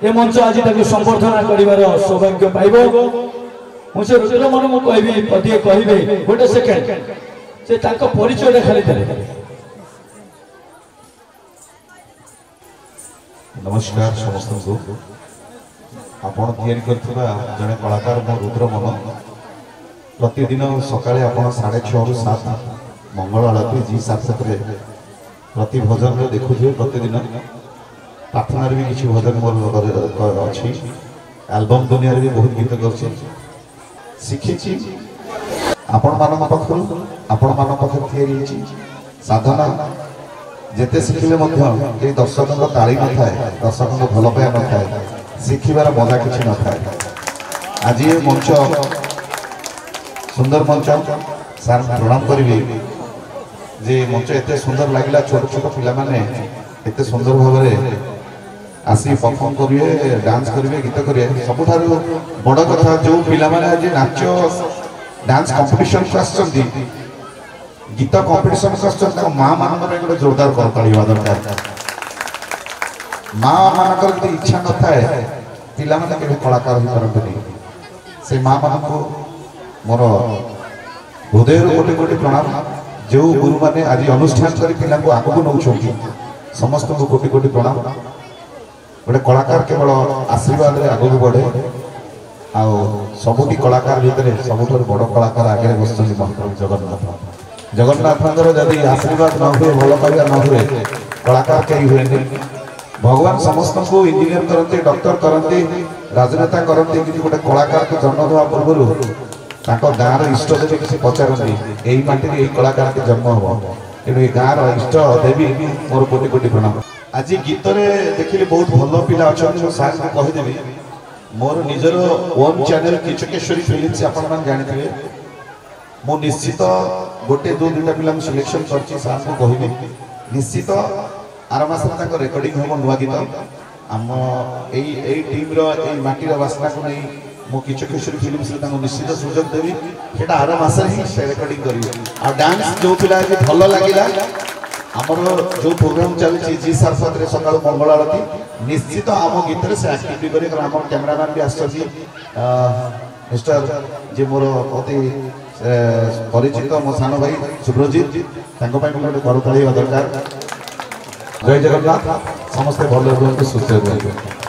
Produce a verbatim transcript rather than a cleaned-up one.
ए मंच आज संबर्धना कर सौभाग्य पाइब मुझे रुद्र मन को कहबी पदिए कहबे गोटे सेकेंड से ताको परिचय खाली देले। नमस्कार समस्त को आपण तैयारी करथिबा जने कलाकार मो रुद्र मन प्रतिदिन सकाळे आपण साढ़े छह रु सात मंगल आरती जी सात रे प्रति भजन रे देखुथिबे प्रतिदिन प्रार्थना रे भी किछि भजन मोर अछि एल्बम दुनिया रे भी बहुत गीत करछि शिखिछि आपण मान पखरु आपण मान पखर तैयारी अछि साधना जेते शिखिले मध्य ए दर्शकों ताली न थाए दर्शकों भल पाया न थाए शिखिबार मजा किछि न थाए। आज ये मंच सुंदर मंच सार प्रणाम करी जे मंच एते सुंदर लगिला छोट छोट पिला माने एते सुंदर भाव आसी परफॉर्म करिए डांस करिए गीत करिए सबुठारु बड़ कथा जो पिला माने आज नाच डांस कंपटीशन को आछंती गीत कंपटीशन को आछंती मां मानकर एक जोरदार कर पड़िबा दरकार मां मानकर की इच्छा न थाए पिला माने के कलाकार हो परंतु से मां मान को मोर हृदय कोटि कोटि प्रणाम जो गुरु माने आज अनुष्ठान करी पिला को आगु नौछंती समस्त को कोटि कोटि प्रणाम। गोटे कलाकार केवल आशीर्वाद रे आगु बढ़े आ सबुटी कलाकार भितर सबुठ बड़ कलाकार आगे बसुँच महाप्रभु जगन्नाथ जगन्नाथ जदि आशीर्वाद न हुए भल पाइबा न हुए कलाकार कहीं हुए भगवान समस्त को इंजीनियर करते डॉक्टर करते राजनेता करते कि गोटे कलाकार को जन्म देवा पूर्व गाँव इष्ट देवी किसी पचारती यही माटी यही कलाकार के जन्म हम तेणु गाँव इष्ट देवी मोर कोटि कोटि प्रणाम। आज गीत देखिले बहुत भल पिला अच्छा सार को कहीदेवी मोर निजर ओन चैनल किचकेश्वरी फिल्म से आपण मान जानिथिबे मो निश्चित गोटे दो दुटा पिला सिलेक्शन करछि सार को कहिबे निश्चित आर मास तक रेकर्डिंग हम नुआ गीत आम एई एई टीम रो एई माटी रो वासना को नहीं मो किचकेश्वरी फिल्म से ताको निश्चित सुजोग देवी सेटा आर मास ही से रेकर्डिंग करिवे आ डांस जो पिला जे भलो लागिला आमर जो प्रोग्राम चलछि जी सार सात रे सकाळ मंगल आरती निश्चित आम गीत रे से एक्टिविटी करी कर आम कैमरामैन भी आछछि मिस्टर जे मोर अति परिचित मो सानो भाई सुब्रजीत तांको पय मोर करताळी दरकार। जय जगन्नाथ समस्त भल रुहतु सुस्थ रुहतु।